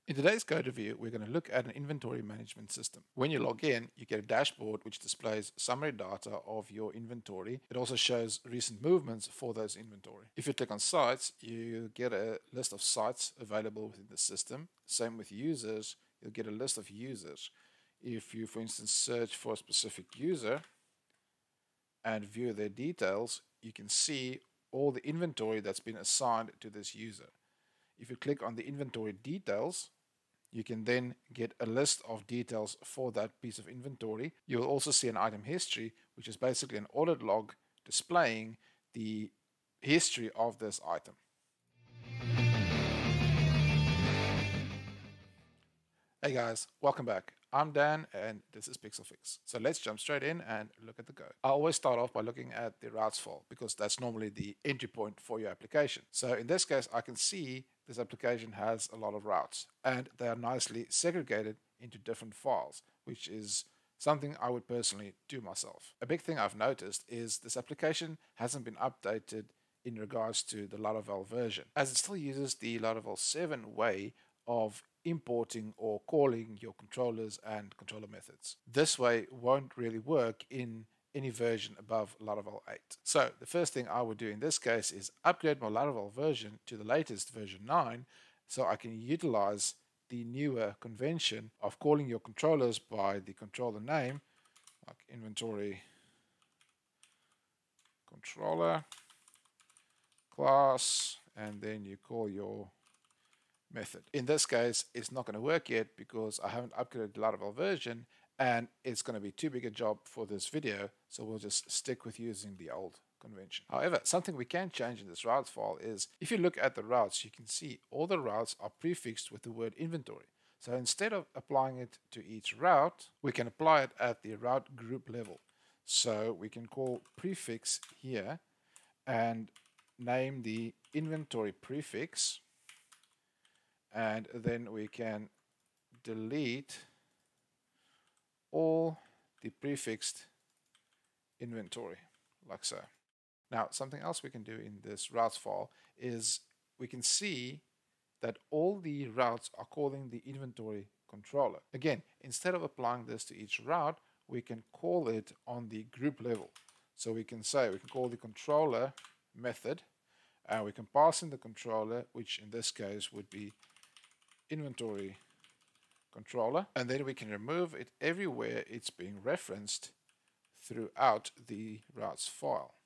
In today's code review, we're going to look at an inventory management system. When you log in, you get a dashboard which displays summary data of your inventory. It also shows recent movements for those inventory. If you click on sites, you get a list of sites available within the system. Same with users, you'll get a list of users. If you, for instance, search for a specific user and view their details, you can see all the inventory that's been assigned to this user. If you click on the inventory details, you can then get a list of details for that piece of inventory. You will also see an item history, which is basically an audit log displaying the history of this item. Hey guys, welcome back. I'm Dan and this is PixelFix. So let's jump straight in and look at the code. I always start off by looking at the routes file because that's normally the entry point for your application. So in this case, I can see this application has a lot of routes and they are nicely segregated into different files, which is something I would personally do myself. A big thing I've noticed is this application hasn't been updated in regards to the Laravel version, as it still uses the Laravel 7 way of importing or calling your controllers and controller methods. This way won't really work in any version above Laravel 8. So the first thing I would do in this case is upgrade my Laravel version to the latest version 9 so I can utilize the newer convention of calling your controllers by the controller name, like inventory controller class, and then you call your method. In this case, it's not going to work yet because I haven't upgraded the Laravel version and it's going to be too big a job for this video, so we'll just stick with using the old convention. However, something we can change in this routes file is if you look at the routes, you can see all the routes are prefixed with the word inventory. So instead of applying it to each route, we can apply it at the route group level. So we can call prefix here and name the inventory prefix, and then we can delete all the prefixed inventory like so. Now something else we can do in this routes file is we can see that all the routes are calling the inventory controller. Again, instead of applying this to each route, we can call it on the group level. So we can say we can call the controller method and we can pass in the controller, which in this case would be inventory controller, and then we can remove it everywhere it's being referenced throughout the routes file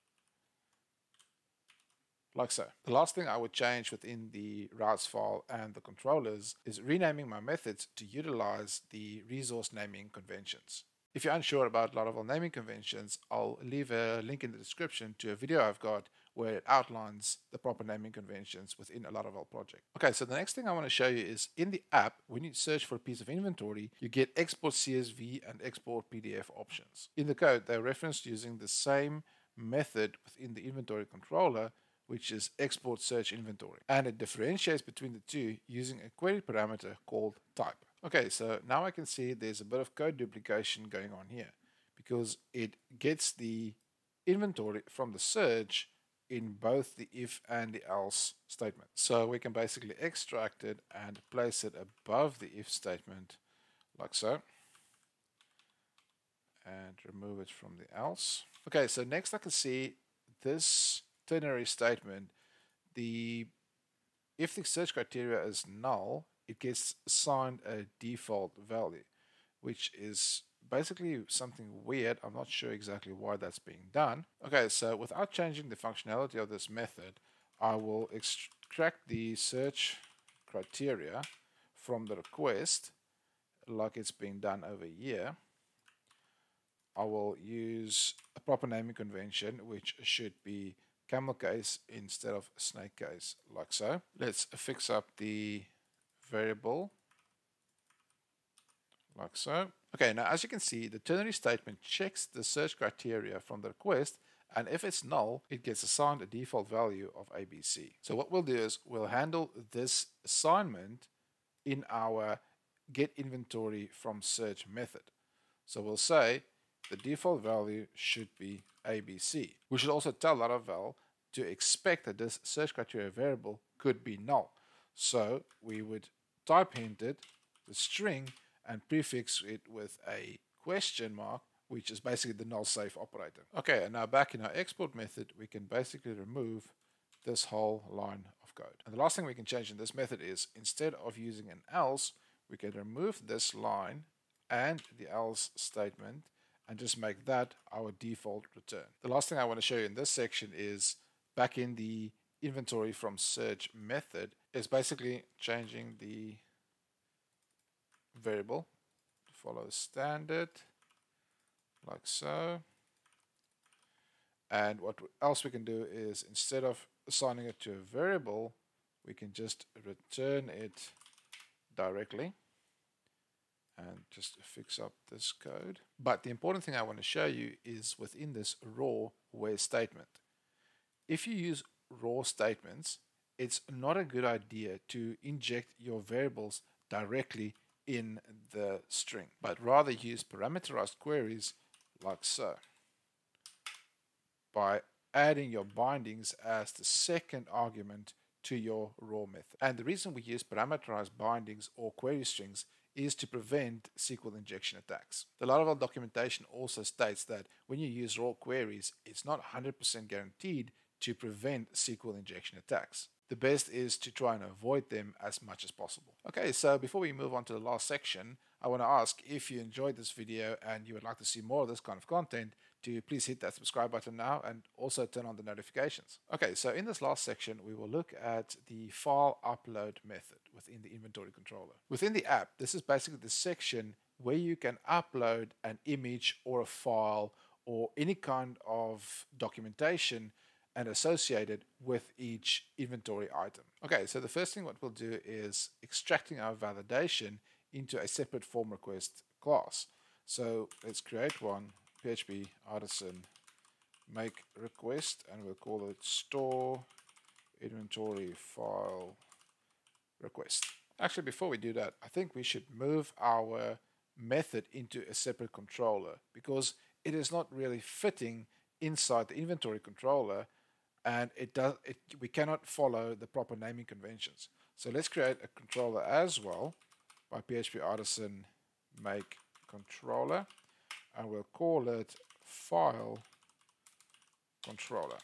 like so. The last thing I would change within the routes file and the controllers is renaming my methods to utilize the resource naming conventions. If you're unsure about Laravel naming conventions, I'll leave a link in the description to a video I've got where it outlines the proper naming conventions within a Laravel project. Okay, so the next thing I want to show you is in the app, when you search for a piece of inventory, you get export CSV and export PDF options. In the code, they're referenced using the same method within the inventory controller, which is export search inventory. And it differentiates between the two using a query parameter called type. Okay, so now I can see there's a bit of code duplication going on here because it gets the inventory from the search in both the if and the else statement. So we can basically extract it and place it above the if statement like so and remove it from the else. Okay, so next I can see this ternary statement. If the search criteria is null, it gets assigned a default value, which is basically something weird. I'm not sure exactly why that's being done. Okay, so without changing the functionality of this method, I will extract the search criteria from the request like it's being done over here. I will use a proper naming convention, which should be camel case instead of snake case, like so. Let's fix up the variable like so. Okay, now as you can see, the ternary statement checks the search criteria from the request, and if it's null, it gets assigned a default value of ABC. So what we'll do is we'll handle this assignment in our get inventory from search method. So we'll say the default value should be ABC. We should also tell Laravel to expect that this search criteria variable could be null. So we would type hinted the string and prefix it with a question mark, which is basically the null safe operator. Okay, and now back in our export method, we can basically remove this whole line of code. And the last thing we can change in this method is, instead of using an else, we can remove this line and the else statement and just make that our default return. The last thing I want to show you in this section is back in the inventory from search method is basically changing the variable to follow standard like so. And what else we can do is, instead of assigning it to a variable, we can just return it directly and just fix up this code. But the important thing I want to show you is within this raw where statement. If you use raw statements, it's not a good idea to inject your variables directly in the string, but rather use parameterized queries like so, by adding your bindings as the second argument to your raw method. And the reason we use parameterized bindings or query strings is to prevent SQL injection attacks. The Laravel documentation also states that when you use raw queries, it's not 100% guaranteed to prevent SQL injection attacks. The best is to try and avoid them as much as possible. Okay, so before we move on to the last section, I want to ask, if you enjoyed this video and you would like to see more of this kind of content, to please hit that subscribe button now and also turn on the notifications. Okay, so in this last section, we will look at the file upload method within the inventory controller. Within the app, this is basically the section where you can upload an image or a file or any kind of documentation and associated with each inventory item. Okay, so the first thing what we'll do is extracting our validation into a separate form request class. So let's create one, PHP artisan make request, and we'll call it store inventory file request. Actually, before we do that, I think we should move our method into a separate controller because it is not really fitting inside the inventory controller, and we cannot follow the proper naming conventions. So let's create a controller as well by PHP artisan make controller, and we'll call it file controller.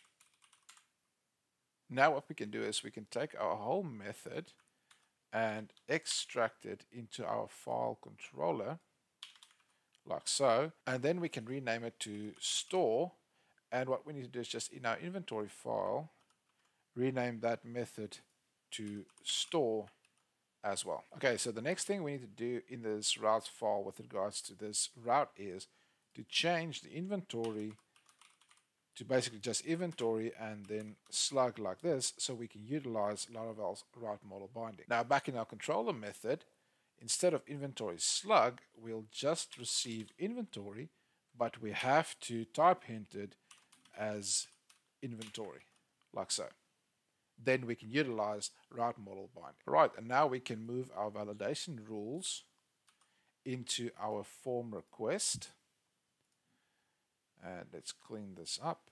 Now what we can do is we can take our whole method and extract it into our file controller like so, and then we can rename it to store. And what we need to do is just in our inventory file, rename that method to store as well. Okay, so the next thing we need to do in this routes file with regards to this route is to change the inventory to basically just inventory and then slug like this, so we can utilize Laravel's route model binding. Now back in our controller method, instead of inventory slug, we'll just receive inventory, but we have to type hinted as inventory like so. Then we can utilize route model binding. Right, and now we can move our validation rules into our form request. And let's clean this up.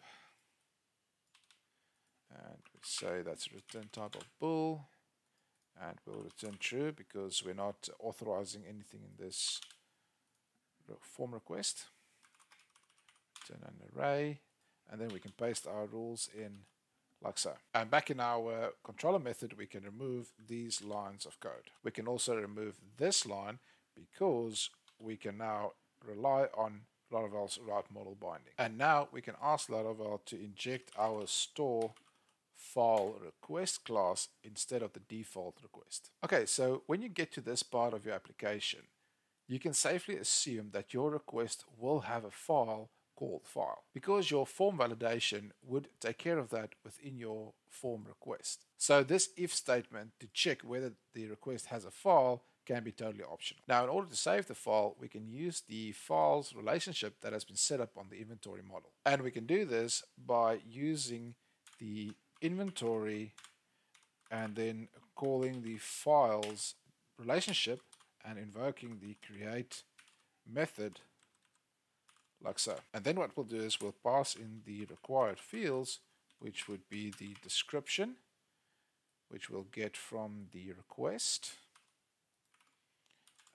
And we say that's return type of bool. And we'll return true because we're not authorizing anything in this form request. Return an array. And then we can paste our rules in like so. And back in our controller method, we can remove these lines of code. We can also remove this line because we can now rely on Laravel's route model binding. And now we can ask Laravel to inject our store file request class instead of the default request. Okay, so when you get to this part of your application, you can safely assume that your request will have a file called file, because your form validation would take care of that within your form request. So this if statement to check whether the request has a file can be totally optional. Now, in order to save the file, we can use the files relationship that has been set up on the inventory model. And we can do this by using the inventory and then calling the files relationship and invoking the create method like so. And then what we'll do is we'll pass in the required fields, which would be the description, which we'll get from the request.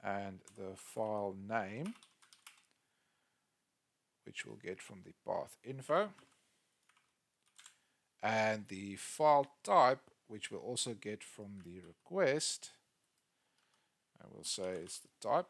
and the file name, which we'll get from the path info, and the file type, which we'll also get from the request, and we'll say it's the type,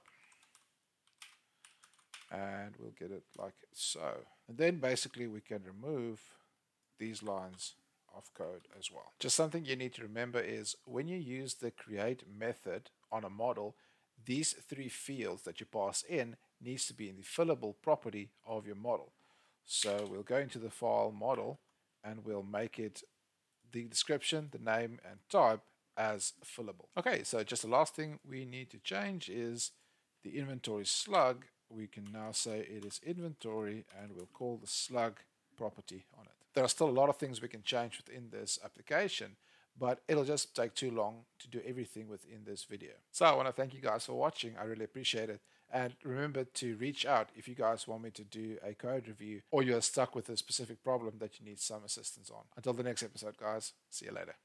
and we'll get it like so. And then basically we can remove these lines of code as well. Just something you need to remember is when you use the create method on a model, these three fields that you pass in needs to be in the fillable property of your model. So we'll go into the file model and we'll make it the description, the name, and type as fillable. Okay, so just the last thing we need to change is the inventory slug. We can now say it is inventory and we'll call the slug property on it. There are still a lot of things we can change within this application, but it'll just take too long to do everything within this video. So I want to thank you guys for watching. I really appreciate it. And remember to reach out if you guys want me to do a code review or you're stuck with a specific problem that you need some assistance on. Until the next episode, guys, see you later.